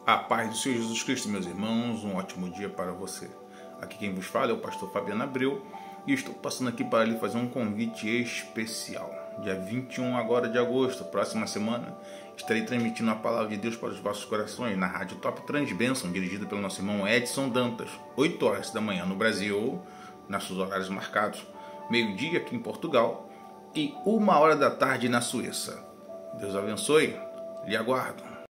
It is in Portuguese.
A paz do Senhor Jesus Cristo, meus irmãos, um ótimo dia para você. Aqui quem vos fala é o pastor Fabiano Abreu e estou passando aqui para lhe fazer um convite especial. Dia 21 agora de agosto, próxima semana, estarei transmitindo a palavra de Deus para os vossos corações na Rádio Top Transbênção, dirigida pelo nosso irmão Edson Dantas, 8 horas da manhã no Brasil, nossos horários marcados, meio-dia aqui em Portugal e 1 hora da tarde na Suíça. Deus abençoe, lhe aguardo.